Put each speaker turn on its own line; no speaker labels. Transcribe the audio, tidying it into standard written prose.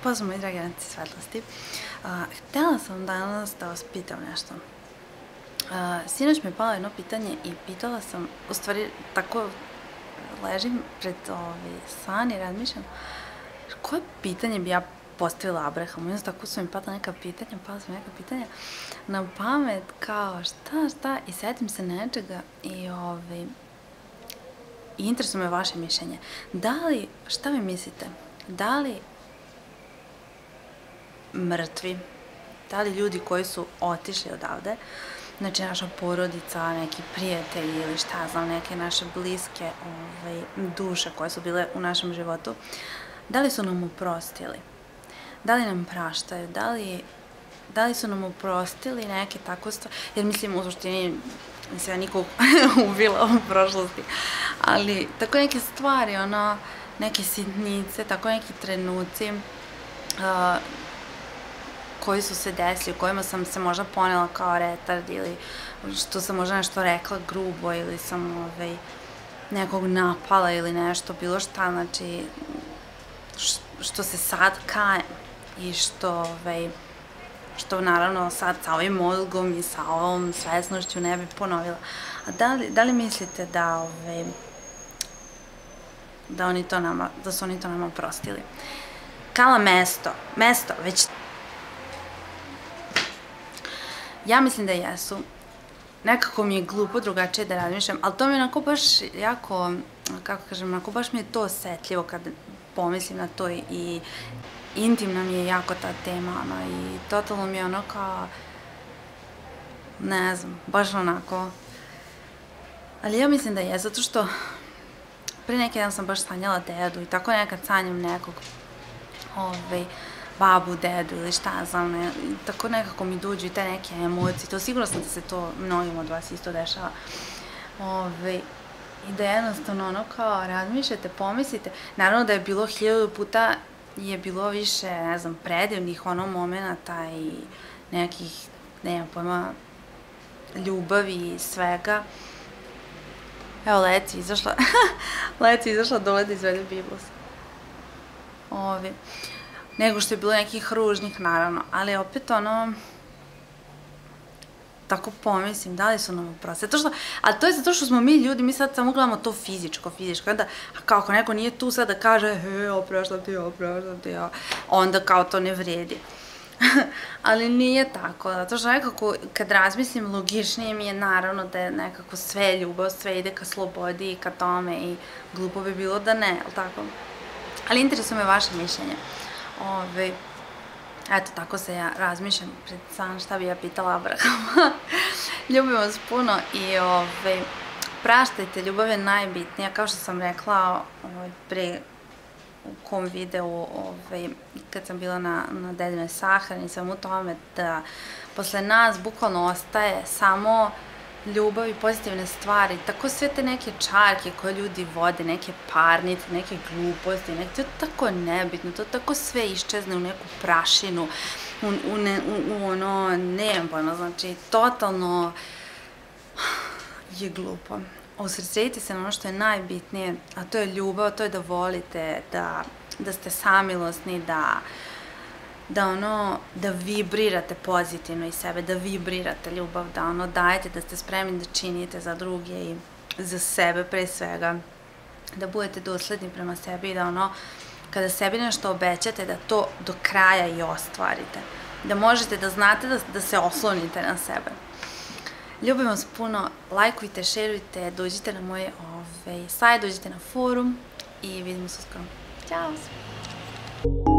Pozdrav moji dragi radnici svetlosti. Htela sam danas da vas pitam nešto. Sinoć mi je palo jedno pitanje i pitala sam, u stvari tako ležim pred san i razmišljam koje pitanje bi ja postavila Abrahamu. Tako su mi pala neka pitanja na pamet kao šta i setim se nečega i interesuje me vaše mišljenje. Šta vi mislite? Da li mrtvi, da li ljudi koji su otišli odavde, znači naša porodica, neki prijatelji ili šta znam, neke naše bliske duše koje su bile u našem životu, da li su nam oprostili? Da li nam praštaju? Da li su nam oprostili neke tako stvari? Jer mislim, u suštini, nisam ja nikog ubila u prošlosti, ali tako neke stvari, neke sitnice, tako neki trenuci koji su se desili, u kojima sam se možda ponela kao retard ili što sam možda nešto rekla grubo ili sam nekog napala ili nešto, bilo šta, znači što se sad kajem i što naravno sad sa ovim mozgom i sa ovom svesnošću ne bi ponovila. A da li mislite da su oni to nama oprostili? Kala mesto, već... Ja mislim da jesu. Nekako mi je glupo drugačije da razmišljam, ali to mi je onako baš jako, kako kažem, onako baš mi je to osetljivo kad pomislim na to i intimna mi je jako ta tema, i totalno mi je ono kao, ne znam, baš onako. Ali ja mislim da je, zato što pre neki dan sam baš sanjala dedu i tako nekad sanjam nekog, babu, dedu ili šta znam, tako nekako mi dođu i te neke emocije, to sigurno sam da se to mnogim od vas isto dešava. I da jednostavno ono kao razmišljate, pomislite, naravno da je bilo 1000 puta, je bilo više, ne znam, predivnih momenata i nekih, nemam pojma, ljubavi i svega. Evo, Leci izašla dole da izvede Biblos. Nego što je bilo nekih ružnih, naravno, ali opet tako pomislim, da li su nam oprostili. A to je zato što smo mi ljudi, mi sad samo gledamo to fizičko, onda, kao ako neko nije tu sad da kaže, opraštam ti, onda kao to ne vredi. Ali nije tako, zato što nekako, kad razmislim, logičnije mi je naravno da je nekako sve ljubav, sve ide ka slobodi i ka tome i glupo bi bilo da ne, ali tako? Ali interesuje me vaše mišljenje. Eto, tako se ja razmišljam pred san šta bi ja pitala Abrahama. Ljubim vas puno i praštajte, ljubav je najbitnija, kao što sam rekla pre u kom videu kad sam bila na dedinoj sahrani, sam u tome da posle nas bukvalno ostaje samo ljubav i pozitivne stvari, tako sve te neke čarke koje ljudi vode, neke parnice, neke gluposti, to je tako nebitno, to tako sve iščezne u neku prašinu, nemam pojma, znači totalno je glupo. Usredsredite se na ono što je najbitnije, a to je ljubav, to je da volite, da ste samilosni, da vibrirate pozitivno iz sebe, da vibrirate ljubav, da dajete, da ste spremni da činite za druge i za sebe pre svega, da budete dosledni prema sebi i da kada sebi nešto obećate, da to do kraja i ostvarite. Da možete, da znate da se oslonite na sebe. Ljubim vas puno, lajkujte, šerujte, dođite na moj sajt, dođite na forum i vidimo se uskoro. Ćao!